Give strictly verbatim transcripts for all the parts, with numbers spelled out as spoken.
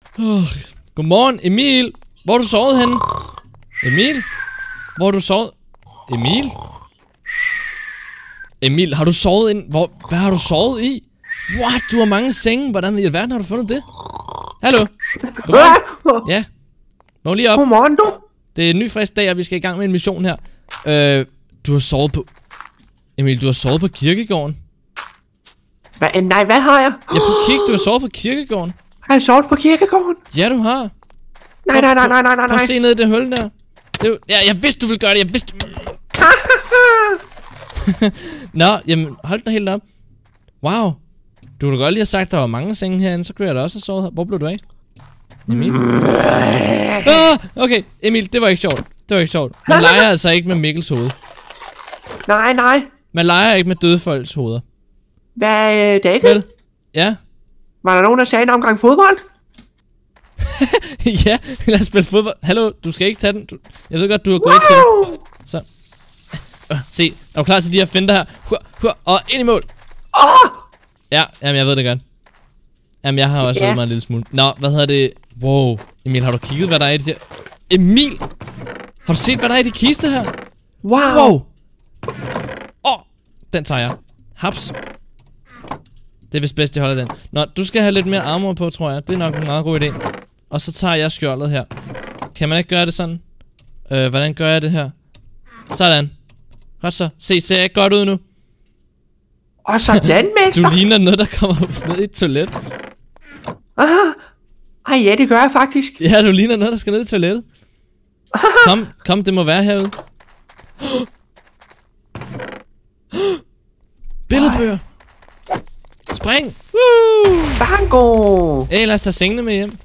Oh, godmorgen, Emil. Hvor har du sovet henne? Emil? Hvor har du sovet? Emil? Emil, har du sovet ind? Hvor, hvad har du sovet i? What? Du har mange senge. Hvordan i alverden har du fundet det? Hallo? Godmorgen. Ja. Vågn lige op. Godmorgen, du. Det er en ny frisk dag, og vi skal i gang med en mission her. Øh, du har sovet på... Emil, du har sovet på kirkegården. Hva? Nej, hvad har jeg? Ja, på kig, du har sovet på kirkegården. Har jeg sovet på kirkegården? Ja, du har. Nej, nej, nej, nej, nej, nej. Prøv at se ned i det hul der. Det er jo... Ja, jeg vidste, du ville gøre det. Jeg vidste... Nå, jamen, hold den helt op. Wow. Du kunne godt lige have sagt, at der var mange senge herinde. Så kunne jeg da også have sovet her. Hvor blev du af? Emil? Ah, okay, Emil, det var ikke sjovt. Det var ikke sjovt. Man leger altså ikke med Mikkels hoved. Nej, nej. Man leger ikke med døde folks hoveder. Hvad, øh, David? Vel? Ja? Var der nogen, der sagde en omgang fodbold? Ja, lad os spille fodbold. Hallo, du skal ikke tage den. Du... Jeg ved godt, du har gået wow. til det. Så. Øh, se, er du klar til de her finder her? Hur, hur, og ind i mål. Oh! Ja, jamen jeg ved det godt. Jamen jeg har også øvet ja. mig en lille smule. Nå, hvad hedder det? Wow. Emil, har du kigget, hvad der er i det her? Emil! Har du set, hvad der er i de kiste her? Wow. Wow. Åh, oh, den tager jeg. Haps. Det er vist bedst, jeg holder den. Nå, du skal have lidt mere armor på, tror jeg. Det er nok en meget god idé. Og så tager jeg skjoldet her. Kan man ikke gøre det sådan? Øh, hvordan gør jeg det her? Sådan. Godt så. Se, ser jeg ikke godt ud nu? Og sådan, mester. Du ligner noget, der kommer ned i et toilet. Ah. Ej, ja, det gør jeg faktisk. Ja, du ligner noget, der skal ned i toilettet. Kom, kom, det må være herude. Billedbøger. Spring. Woo! Bango. Hey, lad os tage sengene med hjem.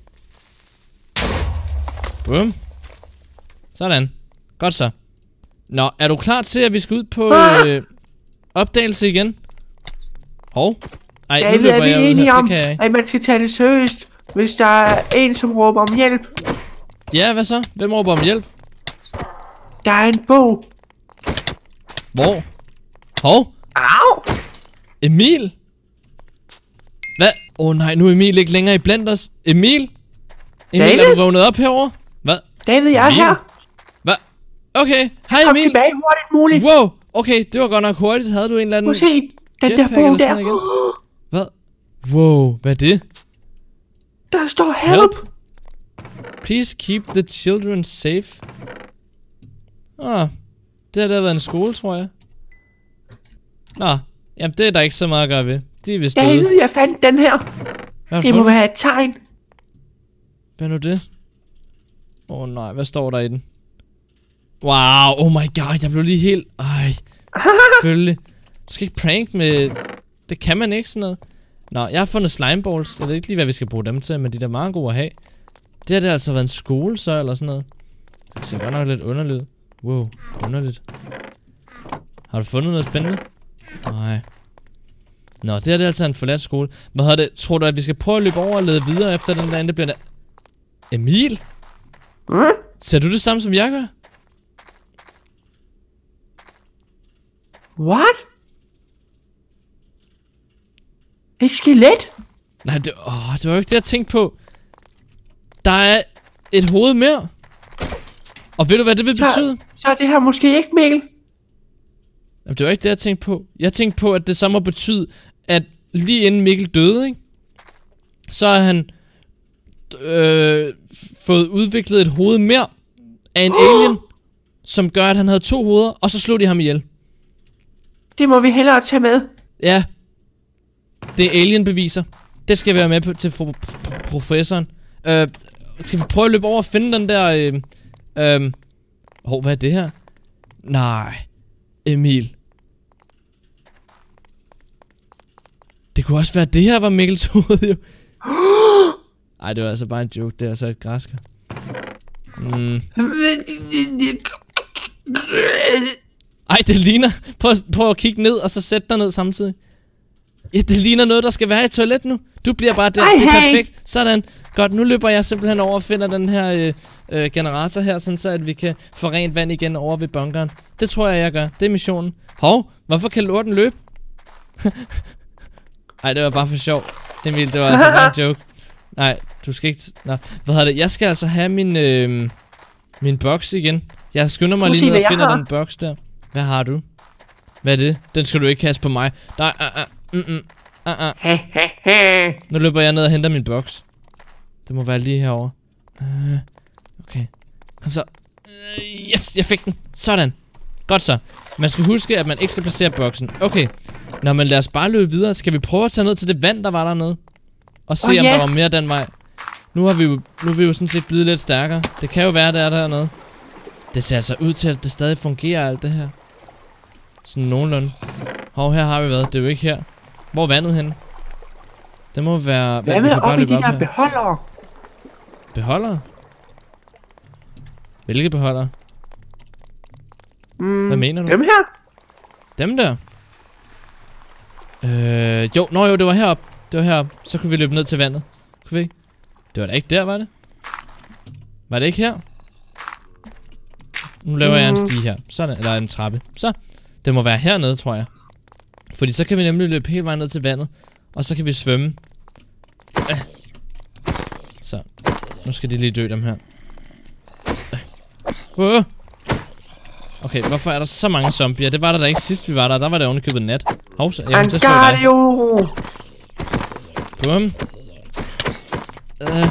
Boom. Sådan. Godt så. Nå, er du klar til, at vi skal ud på øh, opdagelse igen? Hov. Ej, ja, nu løber jeg ud her. om, Det kan jeg ikke. at man skal tage det seriøst, hvis der er en, som råber om hjælp. Ja, hvad så? Hvem råber om hjælp? Der er en bog. Hvor? Hov. Au. Emil? Hvad? Åh oh, nej, nu er Emil ikke længere i blandt os. Emil? Emil, David? er du vågnet op herovre? Hvad? David, jeg er Emil? her. Hvad? Okay, hej Kom Emil. tilbage hurtigt muligt. Wow, okay, det var godt nok hurtigt. Havde du en eller anden Prøv at se, den der jetpack bog eller sådan der. noget igen? Hvad? Wow, hvad er det? Der står help. Help. Please keep the children safe. Ah, det har da været en skole, tror jeg. Nå, jamen det er der ikke så meget at gøre ved. De er vist døde. David, jeg fandt den her. Hvad Det må være et tegn. Hvad er nu det? Åh oh, nej, hvad står der i den? Wow, oh my god, jeg blev lige helt... Ej, selvfølgelig. Du skal ikke prank med... Det kan man ikke, sådan noget. Nå, jeg har fundet slimeballs. Jeg ved ikke lige, hvad vi skal bruge dem til, men de er da meget gode at have. Det har det altså været en skole, så, eller sådan noget. Det ser godt nok lidt underligt. Wow, underligt. Har du fundet noget spændende? Nej. Nå, det her det er altså en forladt skole. Hvad hedder det? Tror du, at vi skal prøve at løbe over og lede videre efter den der, det bliver der... Emil? Mm? Ser du det samme, som jeg gør? What? Et skelet? Nej, det, åh, det var jo ikke det, jeg tænkte på. Der er et hoved mere. Og ved du, hvad det vil Så, betyde? så er det her måske ikke Mikkel. Jamen, det var ikke det, jeg tænkte på. Jeg tænkte på, at det så må betyde, at lige inden Mikkel døde, ikke? Så har han øh, fået udviklet et hoved mere af en alien, som gør, at han havde to hoveder, og så slog de ham ihjel. Det må vi hellere tage med. Ja. Det er alien-beviser. Det skal være med på, til pro pro professoren. Øh, skal vi prøve at løbe over og finde den der... Øh, øh, hov, hvad er det her? Nej. Emil. Det kunne også være, at det her var Mikkels hoved, jo. Ej, det var altså bare en joke. Det er altså et græsker. Mm. Ej, det ligner... Prøv, prøv at kigge ned, og så sæt dig ned samtidig. Ja, det ligner noget, der skal være i toilet nu. Du bliver bare der. Ej, det er hey. perfekt. Sådan. Godt, nu løber jeg simpelthen over og finder den her øh, øh, generator her, sådan så at vi kan få rent vand igen over ved bunkeren. Det tror jeg, jeg gør. Det er missionen. Hov, hvorfor kan lorten løbe? Ej, det var bare for sjov. Emil, det var altså bare en joke. Nej, du skal ikke... Nå, hvad hedder det? Jeg skal altså have min... Øh, min boks igen. Jeg skynder mig Prøv at lige se, ned og hvad jeg finder har. den boks der. Hvad har du? Hvad er det? Den skal du ikke kaste på mig. Nej, uh, uh, mm, mm, uh, uh. He, he, he. Nu løber jeg ned og henter min boks. Det må være lige herovre. Uh, okay. Kom så. Uh, yes, jeg fik den. Sådan. Godt så. Man skal huske, at man ikke skal placere boksen. Okay. Nå, men lad os bare løbe videre. Skal vi prøve at tage ned til det vand, der var dernede? Og se, oh, om yeah. der var mere den vej. Nu har vi jo, nu er vi jo sådan set blevet lidt stærkere. Det kan jo være, det er dernede. Det ser altså ud til, at det stadig fungerer, alt det her. Sådan nogenlunde. Hov, her har vi været. Det er jo ikke her. Hvor er vandet henne? Det må være... Hvad vi med kan bare op i løbe de op her her. beholdere? Beholdere? Hvilke beholdere? Mm, Hvad mener du? Dem her? Dem der? Øh, jo, nå jo, det var herop. Det var herop. Så kunne vi løbe ned til vandet. Kunne vi ikke? Det var da ikke der, var det? Var det ikke her? Nu laver mm. jeg en stige her. Sådan, eller en trappe. Så. Det må være hernede, tror jeg. Fordi så kan vi nemlig løbe hele vejen ned til vandet. Og så kan vi svømme. Øh. Så. Nu skal de lige dø, dem her. Øh. Okay, hvorfor er der så mange zombier? Det var der da ikke sidst vi var der. Der var der ovenikøbet nat. Hov, så jeg må til at slå dig. Angario! Bum. Øh.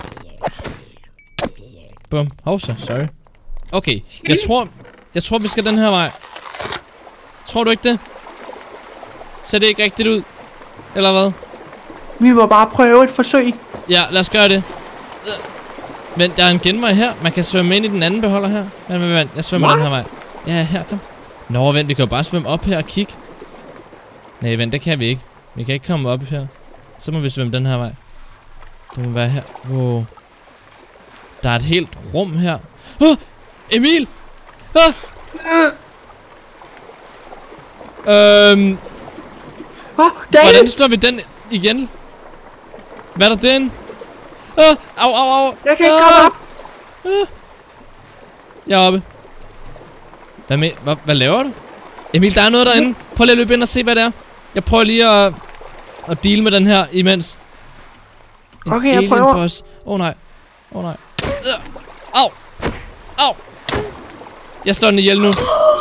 Bum. Hov så, sorry. Okay, jeg tror, jeg tror vi skal den her vej. Tror du ikke det? Ser det ikke rigtigt ud? Eller hvad? Vi må bare prøve et forsøg. Ja, lad os gøre det. Øh. Men der er en genvej her. Man kan svømme ind i den anden beholder her. Vent, vent, vent. Jeg svømmer What? den her vej. Ja, her, kom. Nå, vent, vi kan jo bare svømme op her og kigge. Nej, vent, det kan vi ikke. Vi kan ikke komme op her. Så må vi svømme den her vej. Det må være her. Wow. Der er et helt rum her. Åh! Emil! Ah! Øhm... Åh, David! Hvordan slår vi den igen? Hvad er der den? Ah! Au, au, au! Jeg kan ikke komme op! Ah! Jeg er oppe. Hvad med? Hvad, hvad laver du? Emil, der er noget derinde. Prøv lige at løbe ind og se, hvad det er. Jeg prøver lige at... at deal med den her imens. En Okay, jeg alien prøver. boss. Åh oh, nej. Åh oh, nej. Øh. Au! Au! Jeg slår den ihjel nu.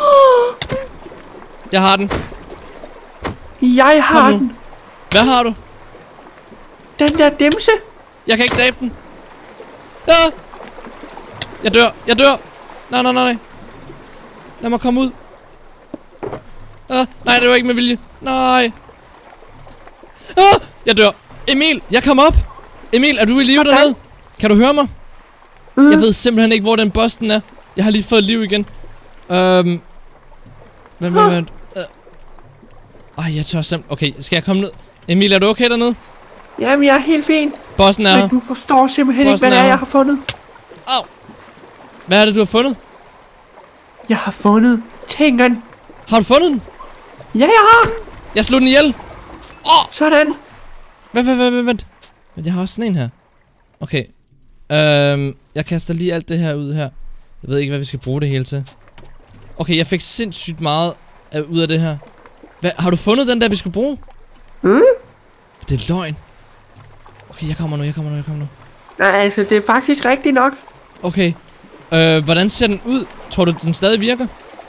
Jeg har den. Jeg har Kom nu. den. Hvad har du? Den der dimse. Jeg kan ikke dræbe den. Ah! Jeg dør. Jeg dør. Nej, nej, nej, nej. Lad mig komme ud. Ah, nej, det var ikke med vilje. Nej. Ah! Jeg dør. Emil, jeg kom op. Emil, er du i live Hvordan? dernede? Kan du høre mig? Mm. Jeg ved simpelthen ikke, hvor den boss den er. Jeg har lige fået liv igen. Øhm. Vent, vent, vent. Øh. Ej, jeg tør simpelthen. Okay, skal jeg komme ned? Emil, er du okay dernede? Jamen, jeg er helt fin. Bossen er her. Men du forstår simpelthen Bossen ikke, hvad det er er, her. jeg har fundet. Au. Hvad er det, du har fundet? Jeg har fundet tingen. Har du fundet den? Ja, jeg har den. Jeg slog den ihjel. Åh! Oh! Sådan. Vent, vent, vent, vent. Men jeg har også sådan en her. Okay. Øhm, jeg kaster lige alt det her ud her. Jeg ved ikke, hvad vi skal bruge det hele til. Okay, jeg fik sindssygt meget af, ud af det her. Hvad, har du fundet den der, vi skulle bruge? Mm? Det er løgn. Okay, jeg kommer nu, jeg kommer nu, jeg kommer nu. Nej, altså, det er faktisk rigtigt nok. Okay. Øh, hvordan ser den ud? Tror du, den stadig virker?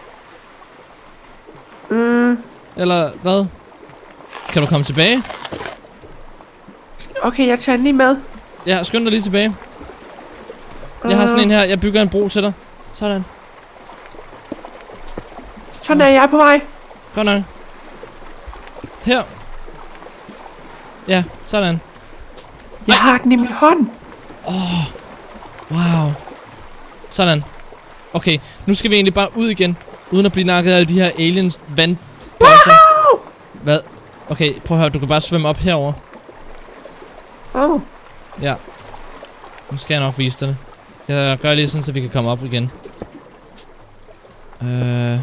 Mm. Eller hvad? Kan du komme tilbage? Okay, jeg tager den lige med. Ja, skynd dig lige tilbage. Jeg har sådan en her, jeg bygger en bro til dig. Sådan. Sådan er jeg på vej. Godt nok. Her. Ja, sådan. Jeg har den i min hånd. Wow. Sådan. Okay, nu skal vi egentlig bare ud igen. Uden at blive nakket af alle de her aliens vandbosser. Wow! Hvad? Okay, prøv at høre, du kan bare svømme op herover. Oh. Ja. Nu skal jeg nok vise dig det. Jeg gør lige sådan, så vi kan komme op igen. Øh.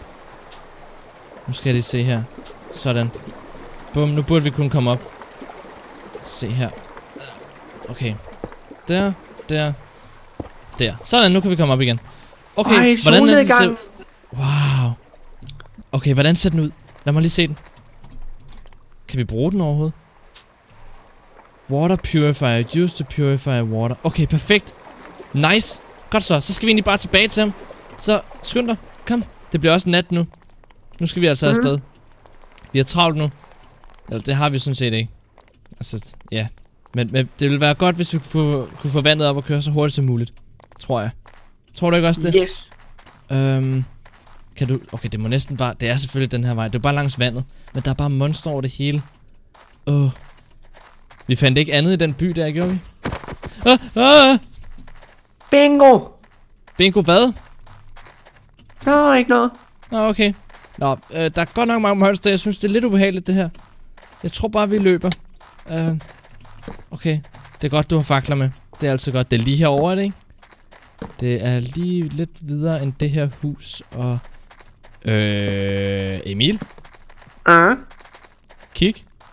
Nu skal jeg lige se her. Sådan. Bum, nu burde vi kunne komme op. Se her. Okay. Der, der, der. Sådan, nu kan vi komme op igen. Okay, Ej, hvordan er det ser... solnedgang. Wow. Okay, hvordan ser den ud? Lad mig lige se den. Kan vi bruge den overhovedet? Water purifier. Use to purify water. Okay, perfekt. Nice. Godt så. Så skal vi egentlig bare tilbage til ham. Så skynd dig. Kom. Det bliver også nat nu. Nu skal vi altså mm. afsted. Vi har travlt nu. Eller det har vi sådan set ikke. Altså, ja. Men, men det ville være godt, hvis vi kunne få, kunne få vandet op og køre så hurtigt som muligt. Tror jeg. Tror du ikke også det? Yes. Øhm, kan du... Okay, det må næsten bare... Det er selvfølgelig den her vej. Det er bare langs vandet. Men der er bare monster over det hele. Åh. Oh. Vi fandt ikke andet i den by der, gjorde vi? Ah, ah. Bingo! Bingo hvad? Nå, ikke noget. Nå, okay. Nå, øh, der er godt nok mange monster. Jeg synes, det er lidt ubehageligt, det her. Jeg tror bare, vi løber. Øh, okay. Det er godt, du har fakler med. Det er altid godt. Det er lige herovre, er det ikke? Det er lige lidt videre end det her hus. Og... Øh... Emil? Uh. Kig.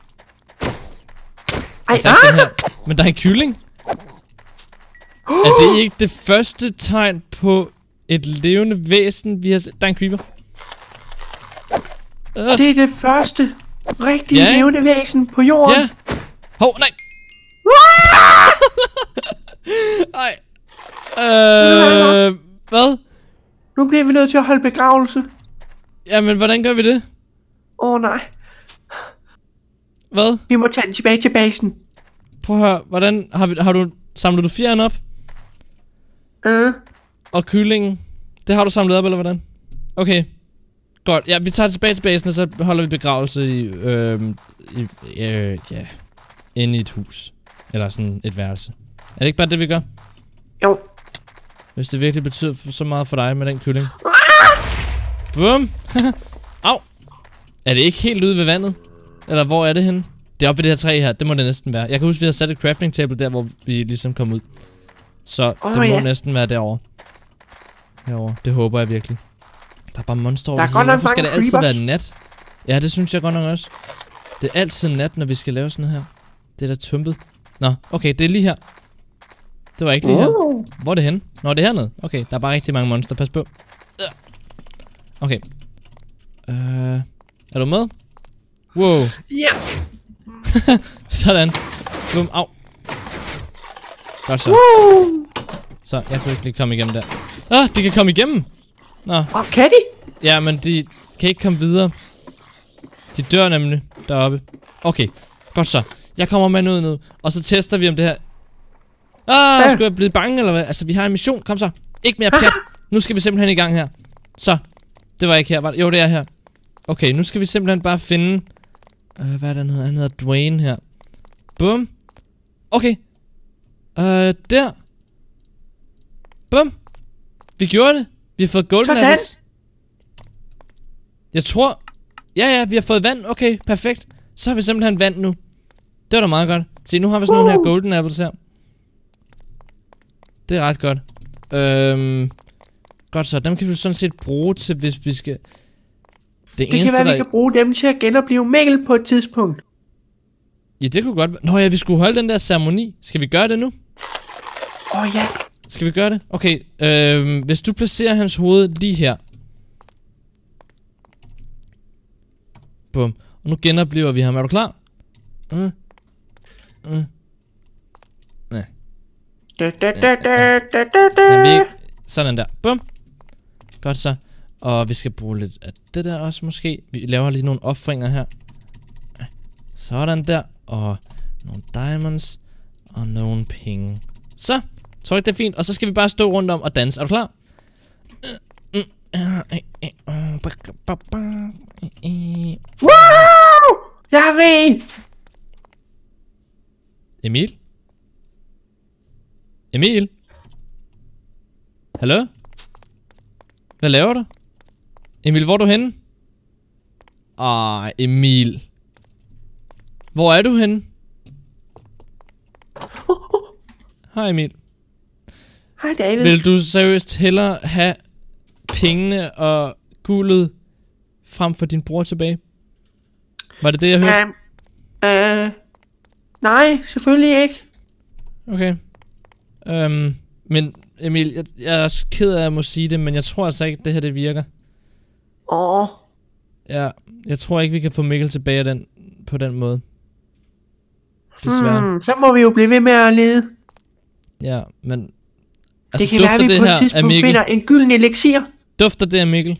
Ej, altså, ah! den her. Men der er en kylling. Er det ikke det første tegn på et levende væsen, vi har set? Der er en creeper. Uh. Det er det første rigtige ja. levende væsen på jorden. Ja. Hov, nej. Nej. Øh, hvad? Nu bliver vi nødt til at holde begravelse. Jamen, hvordan gør vi det? Åh oh, nej. Hvad? Vi må tage den tilbage til basen. Prøv at høre, hvordan har, vi, har du samlet du fjeren op? Øh. Uh. Og kyllingen. Det har du samlet op, eller hvordan? Okay. Godt. Ja, vi tager tilbage til basen, og så holder vi begravelse i, øh, i øh, ja, inde i et hus. Eller sådan et værelse. Er det ikke bare det, vi gør? Jo. Hvis det virkelig betyder så meget for dig med den kylling. Bum! Au! Er det ikke helt ude ved vandet? Eller hvor er det henne? Det er oppe ved det her træ her. Det må det næsten være. Jeg kan huske, vi har sat et crafting table der, hvor vi ligesom kom ud. Så oh, det må ja. næsten være derovre. Herovre. Det håber jeg virkelig. Der er bare monster over der det hele. Hvorfor skal det altid creepers? være nat? Ja, det synes jeg godt nok også. Det er altid nat, når vi skal lave sådan her. Det er da tømpet. Nå, okay, det er lige her. Det var ikke lige her. Uh. Hvor er det henne? Nå, det er hernede. Okay, der er bare rigtig mange monster. Pas på. Okay. Øh, er du med? Wow. Ja. Sådan. Bum, au. Godt så. Uh. Så, jeg kunne ikke lige komme igennem der. Ah, de kan komme igennem. Nå. Og kan de? Ja, men de kan ikke komme videre. De dør nemlig deroppe. Okay, godt så. Jeg kommer med ud nu, og så tester vi om det her. Ah, ja. Skulle jeg blive bange eller hvad? Altså, vi har en mission. Kom så. Ikke mere pjat. Nu skal vi simpelthen i gang her. Så. Det var ikke her, var det? Jo, det er her. Okay, nu skal vi simpelthen bare finde... Uh, hvad er den hedder? Han hedder Dwayne her. Bum. Okay. Uh, der. Bum. Vi gjorde det. Vi har fået golden apples. Jeg tror... Ja, ja, vi har fået vand. Okay, perfekt. Så har vi simpelthen vand nu. Det var da meget godt. Se, nu har vi sådan uh. nogle her golden apples her. Det er ret godt. Øhm, godt så, dem kan vi sådan set bruge til, hvis vi skal... Det, det eneste, kan være, der... vi kan bruge dem til at genopleve Mikkel på et tidspunkt. Ja, det kunne godt være. Nå ja, vi skulle holde den der ceremoni. Skal vi gøre det nu? Åh oh, ja. Skal vi gøre det? Okay, øhm, hvis du placerer hans hoved lige her. Bum. Og nu genoplever vi ham. Er du klar? Uh. Uh. Nej. Da, da, da, da, da, da. Ja, vi... Sådan der. Bum. Godt så. Og vi skal bruge lidt af det der også måske. Vi laver lige nogle offringer her. Sådan der. Og nogle diamonds. Og nogle penge. Så. Tror ikke det er fint. Og så skal vi bare stå rundt om og danse. Er du klar? Wow! Jeg er rig! Emil? Emil? Hallo? Hvad laver du? Emil, hvor er du henne? Ah, Emil. Hvor er du henne? Hej Emil. Hej David. Vil du seriøst hellere have pengene og guldet frem for din bror tilbage? Var det det, jeg hørte? Øh... Uh, uh, nej, selvfølgelig ikke. Okay. Um, men Emil, jeg, jeg er ked af at må sige det, men jeg tror altså ikke, at det her det virker. Åh. Oh. Ja, jeg tror ikke, vi kan få Mikkel tilbage den, på den måde. Desværre. Hmm, så må vi jo blive ved med at lede. Ja, men... Det Altså, kan være, dufter at vi det på her et af tidspunkt Mikkel? finder en gylden elixir. Dufter det af Mikkel?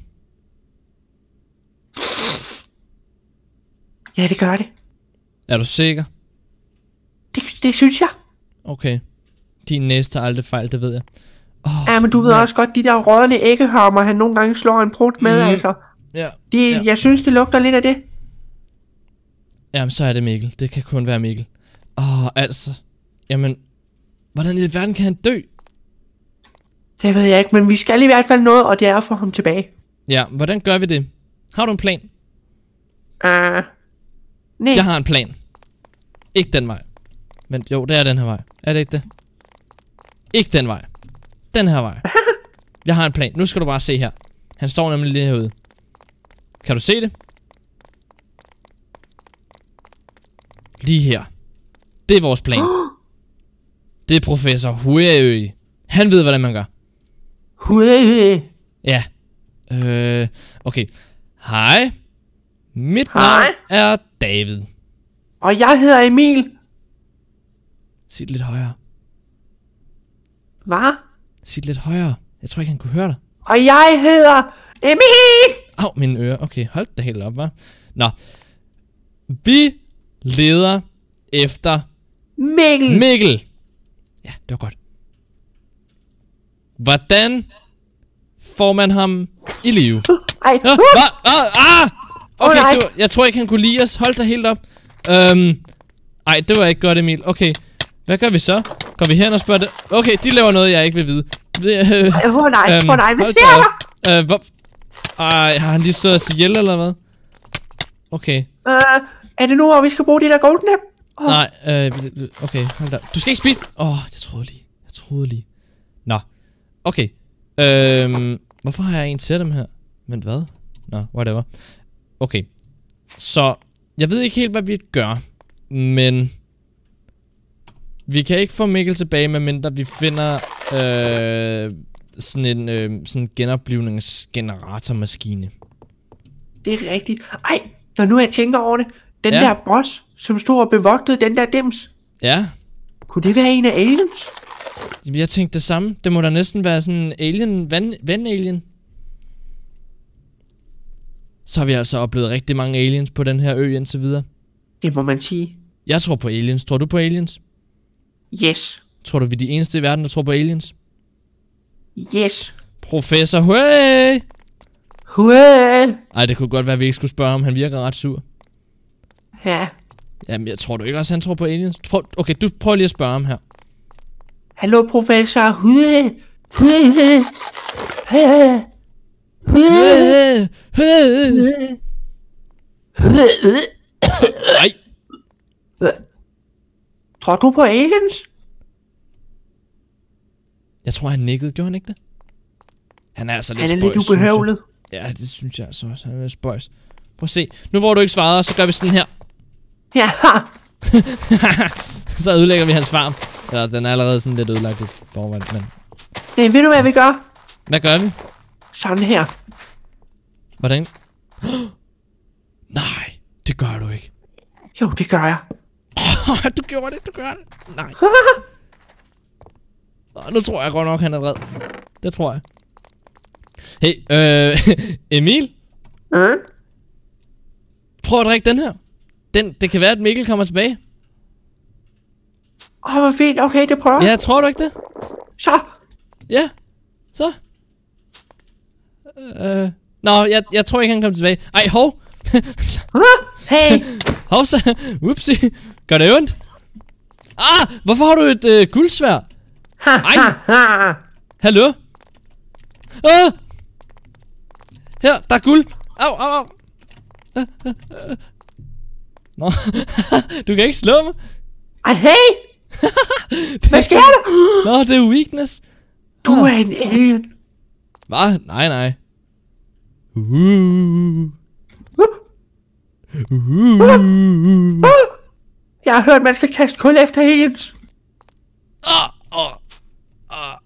Ja, det gør det. Er du sikker? Det, det synes jeg. Okay. Din næse tager aldrig fejl, det ved jeg. Oh, Ja, men du ved også godt, de der rådne æggehammer, han nogle gange slår en prut med, Mm. altså. Ja, De, ja. Jeg synes, det lugter lidt af det. Jamen, så er det Mikkel. Det kan kun være Mikkel. Åh, oh, altså. Jamen, hvordan i verden kan han dø? Det ved jeg ikke, men vi skal i hvert fald noget, og det er at få ham tilbage. Ja, hvordan gør vi det? Har du en plan? Uh, nej. Jeg har en plan. Ikke den vej. Men jo, det er den her vej. Er det ikke det? Ikke den vej. Den her vej. Jeg har en plan. Nu skal du bare se her. Han står nemlig lige herude. Kan du se det? Lige her. Det er vores plan. Det er professor Huey. Han ved, hvordan man gør. Huey. Ja. Øh, okay. Hej. Mit Hej. navn er David. Og jeg hedder Emil. Sig det lidt højere. Hvad? Sig det lidt højere. Jeg tror ikke, han kunne høre dig. Og jeg hedder Emil. Au, mine ører. Okay, hold da helt op, hva'? Nå. Vi leder efter Mikkel. Mikkel. Ja, det var godt. Hvordan får man ham i live? Ej. Ja, hva? Ah, ah! Okay, Alright. det var, jeg tror ikke, han kunne lide os. Hold da helt op. Øhm, ej, det var ikke godt, Emil. Okay, hvad gør vi så? Går vi hen og spørger det? Okay, de laver noget, jeg ikke vil vide. Det, øh, Åh oh, nej, øhm, åh oh, nej, hvad hold sker da der? op. Øh, hvor... Ej, har han lige slået os ihjel, eller hvad? Okay. Uh, er det nu, hvor vi skal bruge de der golden apple? Oh. Nej, øh, okay, hold da. Du skal ikke spise... Åh, oh, jeg troede lige. Jeg troede lige. Nå, okay. Øhm, hvorfor har jeg en til dem her? Men hvad? Nå, whatever. Okay. Så, jeg ved ikke helt, hvad vi gør. Men... Vi kan ikke få Mikkel tilbage, medmindre vi finder... Øh, sådan en øh, sådan genoplivningsgeneratormaskine. Det er rigtigt. Ej, når nu jeg tænker over det. Den Ja. der boss, som stod og bevogtede den der dims. Ja. Kunne det være en af aliens? Jamen, jeg tænkte det samme. Det må da næsten være sådan en alien, ven, ven-alien. Så har vi altså oplevet rigtig mange aliens på den her ø indtil videre. Det må man sige. Jeg tror på aliens. Tror du på aliens? Yes. Tror du, vi er de eneste i verden, der tror på aliens? Yes. Professor Huey! Huey. Ej, det kunne godt være, at vi ikke skulle spørge ham. Han virker ret sur. Ja. Jamen, jeg tror du ikke også, han tror på aliens? Prøv, okay, du prøver lige at spørge ham her. Hallo, professor. Huey. Huey. Huey. Huey! Huey! Ej! Tror du på aliens? Jeg tror, han nikkede. Gjorde han ikke det? Han er altså lidt Han er spøjs, lidt synes jeg. ubehøvlet. Ja, det synes jeg altså også. Han er lidt spøjs. Prøv at se. Nu hvor du ikke svarede, så gør vi sådan her. Ja. Så ødelægger vi hans farm. Eller den er allerede sådan lidt ødelagt i forvejen, men... Men ved du, hvad vi gør? Hvad gør vi? Sådan her. Hvordan? Nej, det gør du ikke. Jo, det gør jeg. Du gjorde det, du gør det. Nej. Nå, nu tror jeg godt nok, han er vred. Det tror jeg. Hey, øh, Emil? Mm? Prøv at drikke den her. Den, det kan være, at Mikkel kommer tilbage. Åh, oh, hvor fint. Okay, det prøver jeg. Ja, tror du ikke det? Så. Ja, så. Øh, nå, jeg, jeg tror ikke, han kommer tilbage. Ej, hov. Hey. Hov så. Whoopsie. Gør det ondt? Ah, hvorfor har du et øh, guldsværd? Ej. Hallo? Ah! Her, der er guld. Au, au, au. Ah, ah, ah. Nå, du kan ikke slå mig. Ej, hey. Hvad sker der? Nå, det er weakness. Du er en alien. Hvad? Nej, nej. Uh. Uh. Jeg har hørt, man skal kaste kul efter aliens. Ah, ah, ah.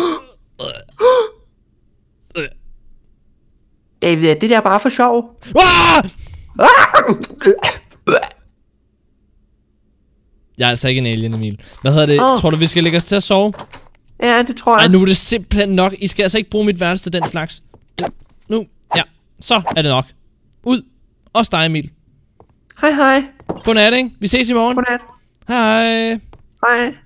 David, er det der bare for sjov? Ah! Jeg er altså ikke en alien, Emil. Hvad hedder det? Oh. Tror du, vi skal lægge os til at sove? Ja, det tror jeg. Ej, nu er det simpelthen nok. I skal altså ikke bruge mit værelse til den slags. Nu, ja. Så er det nok. Ud. Også dig, Emil. Hej, hej. Godnat, ikke? Vi ses i morgen. Godnat. Hej. Hej.